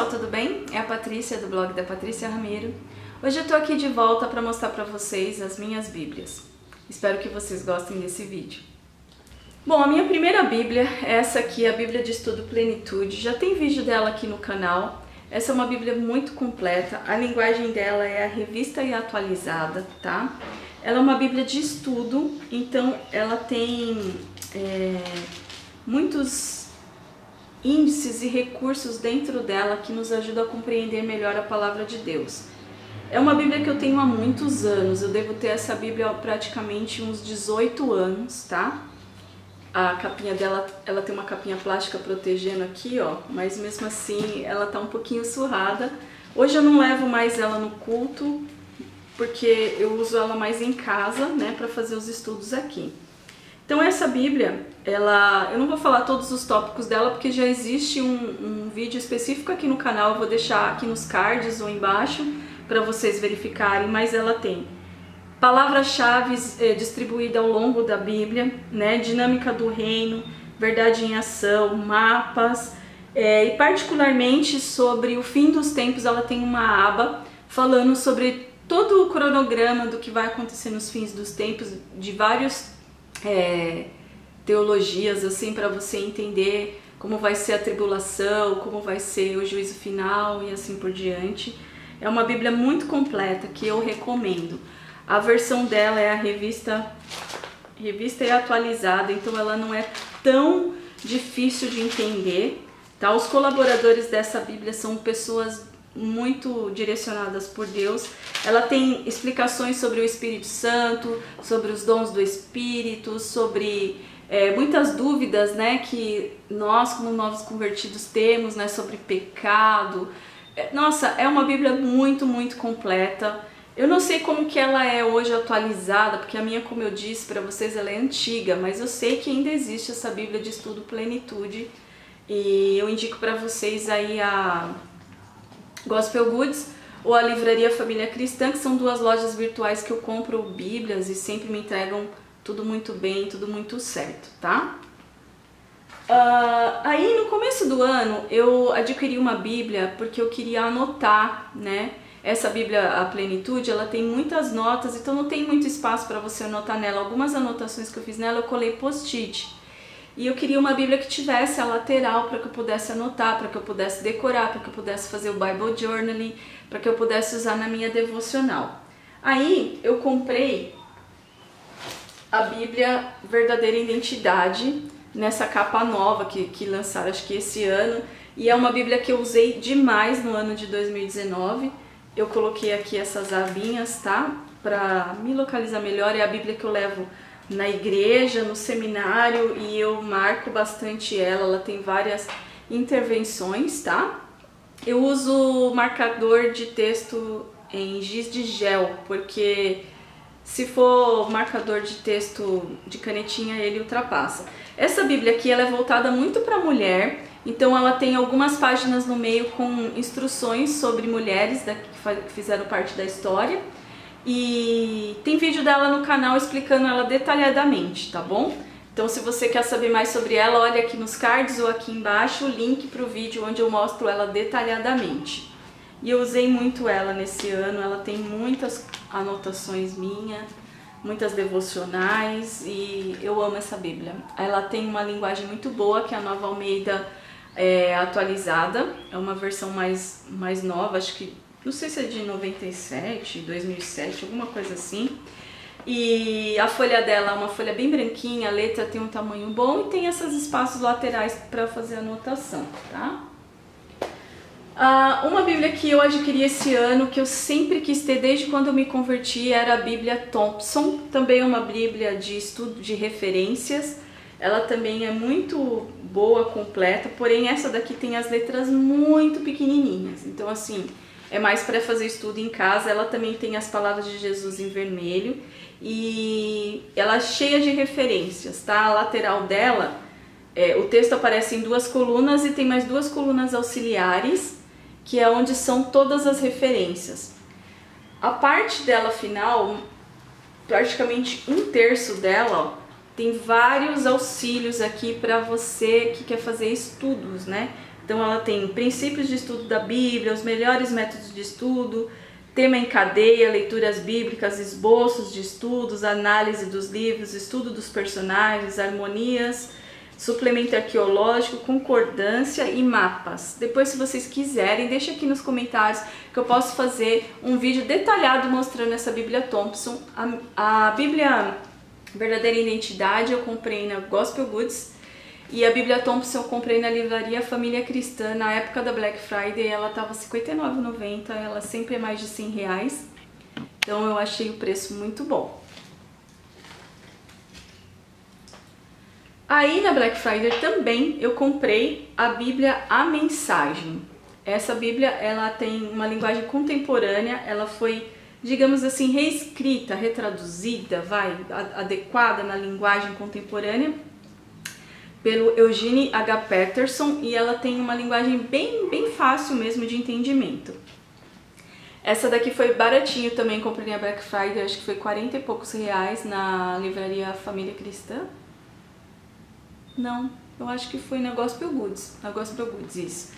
tudo bem? É a Patrícia do blog da Patrícia Ramiro. Hoje eu tô aqui de volta para mostrar para vocês as minhas bíblias. Espero que vocês gostem desse vídeo. Bom, a minha primeira bíblia é essa aqui, a Bíblia de Estudo Plenitude. Já tem vídeo dela aqui no canal. Essa é uma bíblia muito completa. A linguagem dela é a revista e atualizada, tá? Ela é uma bíblia de estudo, então ela tem muitos índices e recursos dentro dela que nos ajudam a compreender melhor a palavra de Deus. É uma bíblia que eu tenho há muitos anos, eu devo ter essa bíblia há praticamente uns 18 anos, tá? A capinha dela, ela tem uma capinha plástica protegendo aqui, ó, mas mesmo assim ela tá um pouquinho surrada. Hoje eu não levo mais ela no culto, porque eu uso ela mais em casa, né, para fazer os estudos aqui. Então essa bíblia, eu não vou falar todos os tópicos dela, porque já existe um vídeo específico aqui no canal, eu vou deixar aqui nos cards ou embaixo para vocês verificarem, mas ela tem palavras-chave distribuídas ao longo da Bíblia, né, dinâmica do reino, verdade em ação, mapas, e particularmente sobre o fim dos tempos, ela tem uma aba falando sobre todo o cronograma do que vai acontecer nos fins dos tempos, de vários teologias, assim, para você entender como vai ser a tribulação, como vai ser o juízo final e assim por diante. É uma Bíblia muito completa que eu recomendo. A versão dela é a revista e atualizada, então ela não é tão difícil de entender, tá? Os colaboradores dessa Bíblia são pessoas muito direcionadas por Deus. Ela tem explicações sobre o Espírito Santo, sobre os dons do Espírito, sobre muitas dúvidas, né, que nós como novos convertidos temos, né, sobre pecado. Nossa, é uma Bíblia muito, muito completa. Eu não sei como que ela é hoje atualizada, porque a minha, como eu disse para vocês, ela é antiga, mas eu sei que ainda existe essa Bíblia de Estudo Plenitude, e eu indico para vocês aí a Gospel Goods ou a Livraria Família Cristã, que são duas lojas virtuais que eu compro bíblias e sempre me entregam tudo muito bem, tudo muito certo, tá? Aí no começo do ano eu adquiri uma bíblia porque eu queria anotar, né? Essa Bíblia, a Plenitude, ela tem muitas notas, então não tem muito espaço para você anotar nela. Algumas anotações que eu fiz nela eu colei post-it. E eu queria uma Bíblia que tivesse a lateral para que eu pudesse anotar, para que eu pudesse decorar, para que eu pudesse fazer o Bible Journaling, para que eu pudesse usar na minha devocional. Aí eu comprei a Bíblia Verdadeira Identidade, nessa capa nova que lançaram acho que esse ano. E é uma Bíblia que eu usei demais no ano de 2019. Eu coloquei aqui essas abinhas, tá? Para me localizar melhor. É a Bíblia que eu levo na igreja, no seminário, e eu marco bastante ela. Ela tem várias intervenções, tá? Eu uso marcador de texto em giz de gel, porque se for marcador de texto de canetinha, ele ultrapassa. Essa Bíblia aqui, ela é voltada muito para mulher, então ela tem algumas páginas no meio com instruções sobre mulheres que fizeram parte da história. E tem vídeo dela no canal explicando ela detalhadamente, tá bom? Então se você quer saber mais sobre ela, olha aqui nos cards ou aqui embaixo o link para o vídeo onde eu mostro ela detalhadamente. E eu usei muito ela nesse ano, ela tem muitas anotações minhas, muitas devocionais, e eu amo essa Bíblia. Ela tem uma linguagem muito boa, que é a Nova Almeida atualizada, é uma versão mais nova, acho que, não sei se é de 97, 2007, alguma coisa assim. E a folha dela é uma folha bem branquinha, a letra tem um tamanho bom e tem esses espaços laterais para fazer anotação, tá? Uma Bíblia que eu adquiri esse ano, que eu sempre quis ter desde quando eu me converti, era a Bíblia Thompson. Também é uma Bíblia de estudo de referências. Ela também é muito boa, completa, porém essa daqui tem as letras muito pequenininhas. Então assim, é mais para fazer estudo em casa. Ela também tem as palavras de Jesus em vermelho e ela é cheia de referências, tá? A lateral dela, o texto aparece em duas colunas e tem mais duas colunas auxiliares, que é onde são todas as referências. A parte dela final, praticamente um terço dela, ó, tem vários auxílios aqui para você que quer fazer estudos, né? Então ela tem princípios de estudo da Bíblia, os melhores métodos de estudo, tema em cadeia, leituras bíblicas, esboços de estudos, análise dos livros, estudo dos personagens, harmonias, suplemento arqueológico, concordância e mapas. Depois, se vocês quiserem, deixa aqui nos comentários que eu posso fazer um vídeo detalhado mostrando essa Bíblia Thompson. A Bíblia Verdadeira Identidade eu comprei na Gospel Goods e a Bíblia Thompson eu comprei na livraria Família Cristã na época da Black Friday. Ela estava R$ 59,90, ela sempre é mais de R$100, então eu achei o preço muito bom. Aí na Black Friday também eu comprei a Bíblia A Mensagem. Essa Bíblia ela tem uma linguagem contemporânea, ela foi, digamos assim, reescrita, retraduzida, adequada na linguagem contemporânea pelo Eugene H. Peterson, e ela tem uma linguagem bem fácil mesmo de entendimento. Essa daqui foi baratinho também, comprei na Black Friday, acho que foi 40 e poucos reais na livraria Família Cristã. Não, eu acho que foi na Gospel Goods, isso.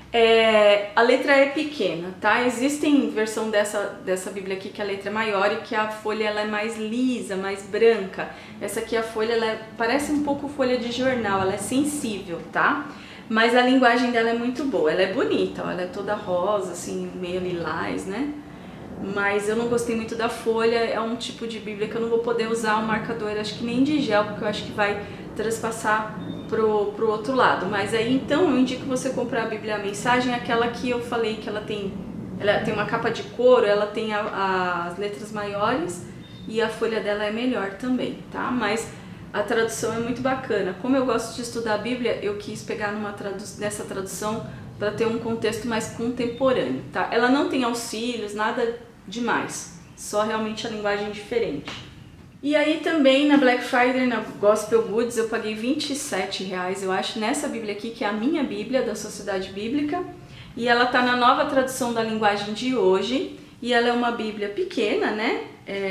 A letra é pequena, tá? Existem versão dessa Bíblia aqui que a letra é maior e que a folha ela é mais lisa, mais branca. Essa aqui a folha ela parece um pouco folha de jornal, ela é sensível, tá? Mas a linguagem dela é muito boa, ela é bonita, ó, ela é toda rosa, assim, meio lilás, né? Mas eu não gostei muito da folha, é um tipo de Bíblia que eu não vou poder usar o marcador, acho que nem de gel, porque eu acho que vai transpassar pro outro lado. Mas aí então eu indico você comprar a Bíblia A Mensagem, aquela que eu falei que ela tem uma capa de couro, ela tem as letras maiores e a folha dela é melhor também, tá? Mas a tradução é muito bacana. Como eu gosto de estudar a Bíblia, eu quis pegar nessa tradução para ter um contexto mais contemporâneo, tá? Ela não tem auxílios, nada demais, só realmente a linguagem diferente. E aí também na Black Friday, na Gospel Goods, eu paguei R$27, eu acho, nessa Bíblia aqui, que é a minha Bíblia, da Sociedade Bíblica. E ela tá na nova tradução da linguagem de hoje. E ela é uma Bíblia pequena, né?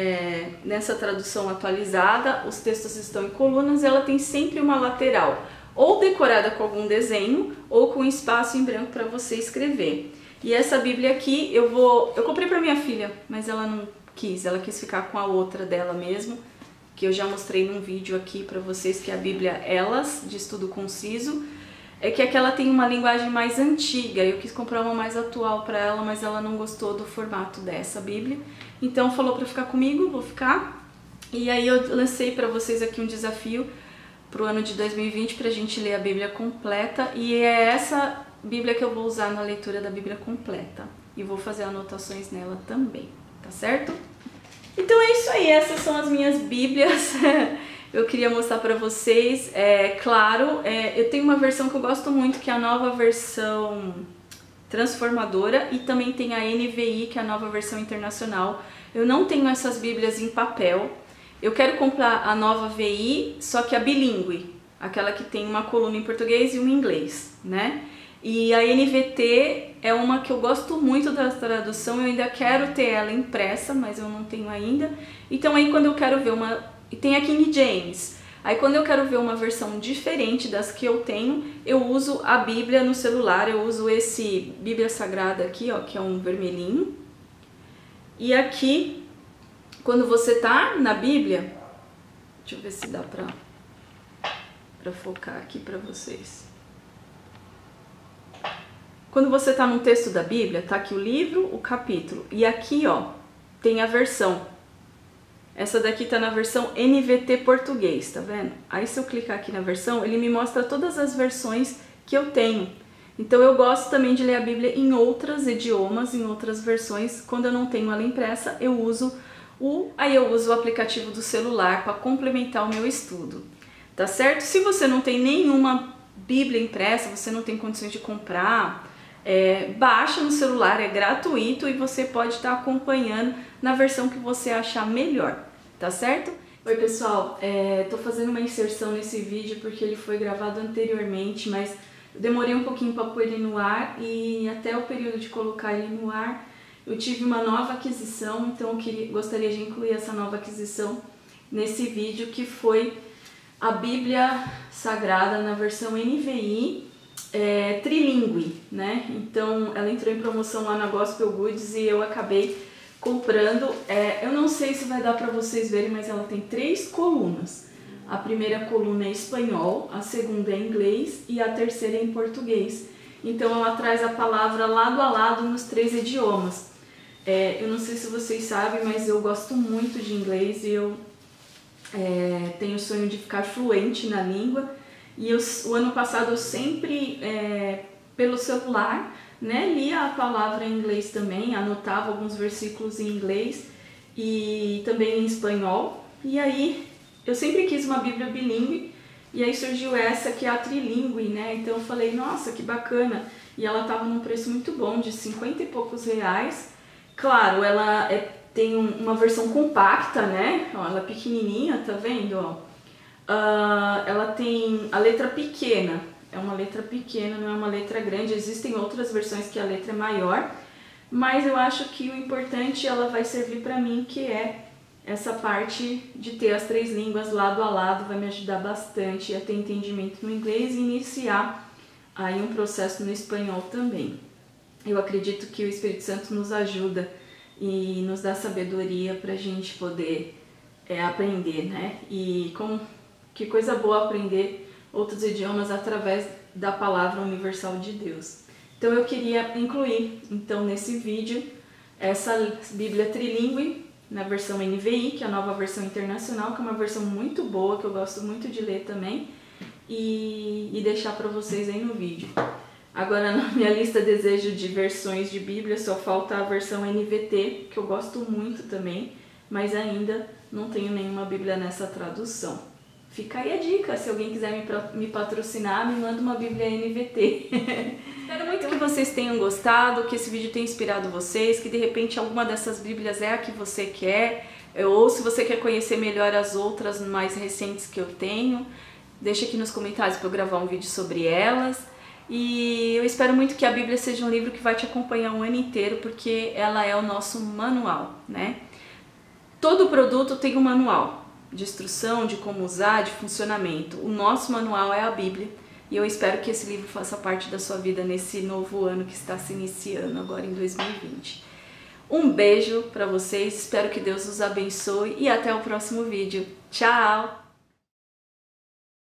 Nessa tradução atualizada, os textos estão em colunas e ela tem sempre uma lateral, ou decorada com algum desenho, ou com espaço em branco para você escrever. E essa Bíblia aqui, eu comprei para minha filha, mas ela não quis, ela quis ficar com a outra dela mesmo, que eu já mostrei num vídeo aqui para vocês, que é a Bíblia Elas, de estudo conciso. É que aquela tem uma linguagem mais antiga, eu quis comprar uma mais atual para ela, mas ela não gostou do formato dessa Bíblia, então falou para ficar comigo, vou ficar. E aí eu lancei para vocês aqui um desafio para o ano de 2020 para a gente ler a Bíblia completa, e é essa Bíblia que eu vou usar na leitura da Bíblia completa, e vou fazer anotações nela também. Tá certo? Então é isso aí, essas são as minhas Bíblias. Eu queria mostrar pra vocês. Claro, eu tenho uma versão que eu gosto muito, que é a nova versão transformadora, e também tem a NVI, que é a nova versão internacional. Eu não tenho essas Bíblias em papel. Eu quero comprar a nova VI, só que a bilíngue, aquela que tem uma coluna em português e uma em inglês, né? E a NVT é uma que eu gosto muito da tradução, eu ainda quero ter ela impressa, mas eu não tenho ainda. Então aí quando eu quero ver e tem a King James, aí quando eu quero ver uma versão diferente das que eu tenho, eu uso a Bíblia no celular, eu uso esse Bíblia Sagrada aqui, ó, que é um vermelhinho. E aqui, quando você tá na Bíblia, deixa eu ver se dá pra focar aqui pra vocês. Quando você está num texto da Bíblia, tá aqui o livro, o capítulo, e aqui, ó, tem a versão. Essa daqui tá na versão NVT português, tá vendo? Aí se eu clicar aqui na versão, ele me mostra todas as versões que eu tenho. Então eu gosto também de ler a Bíblia em outros idiomas, em outras versões. Quando eu não tenho ela impressa, eu uso o aplicativo do celular para complementar o meu estudo. Tá certo? Se você não tem nenhuma Bíblia impressa, você não tem condições de comprar, baixa no celular, é gratuito e você pode estar acompanhando na versão que você achar melhor, tá certo? Oi pessoal, tô fazendo uma inserção nesse vídeo porque ele foi gravado anteriormente, mas eu demorei um pouquinho para pôr ele no ar, e até o período de colocar ele no ar eu tive uma nova aquisição, então eu gostaria de incluir essa nova aquisição nesse vídeo, que foi a Bíblia Sagrada na versão NVI, trilingue, né? Então ela entrou em promoção lá na Gospel Goods e eu acabei comprando. Eu não sei se vai dar para vocês verem, mas ela tem 3 colunas. A primeira coluna é espanhol, a segunda é inglês e a terceira é em português. Então ela traz a palavra lado a lado nos 3 idiomas. Eu não sei se vocês sabem, mas eu gosto muito de inglês e eu tenho o sonho de ficar fluente na língua. E o ano passado eu sempre, pelo celular, né, lia a palavra em inglês também, anotava alguns versículos em inglês e também em espanhol. E aí eu sempre quis uma Bíblia bilíngue e aí surgiu essa que é a trilingue, né? Então eu falei, nossa, que bacana. E ela tava num preço muito bom, de 50 e poucos reais. Claro, ela tem uma versão compacta, né? Ó, ela é pequenininha, tá vendo? Ó. Ela tem a letra pequena, é uma letra pequena, não é uma letra grande. Existem outras versões que a letra é maior, mas eu acho que o importante, ela vai servir para mim, que é essa parte de ter as 3 línguas lado a lado, vai me ajudar bastante a ter entendimento no inglês e iniciar aí um processo no espanhol também. Eu acredito que o Espírito Santo nos ajuda e nos dá sabedoria para a gente poder aprender, né? E que coisa boa aprender outros idiomas através da palavra universal de Deus. Então eu queria incluir então nesse vídeo essa Bíblia trilingue na versão NVI, que é a nova versão internacional, que é uma versão muito boa, que eu gosto muito de ler também, e deixar para vocês aí no vídeo. Agora na minha lista desejo de versões de Bíblia só falta a versão NVT, que eu gosto muito também, mas ainda não tenho nenhuma Bíblia nessa tradução. Fica aí a dica, se alguém quiser me patrocinar, me manda uma Bíblia NVT. Espero muito que vocês tenham gostado, que esse vídeo tenha inspirado vocês, que de repente alguma dessas Bíblias é a que você quer, ou se você quer conhecer melhor as outras mais recentes que eu tenho, deixa aqui nos comentários para eu gravar um vídeo sobre elas. E eu espero muito que a Bíblia seja um livro que vai te acompanhar um ano inteiro, porque ela é o nosso manual, né? Todo produto tem um manual de instrução, de como usar, de funcionamento. O nosso manual é a Bíblia e eu espero que esse livro faça parte da sua vida nesse novo ano que está se iniciando agora em 2020. Um beijo para vocês, espero que Deus os abençoe e até o próximo vídeo. Tchau!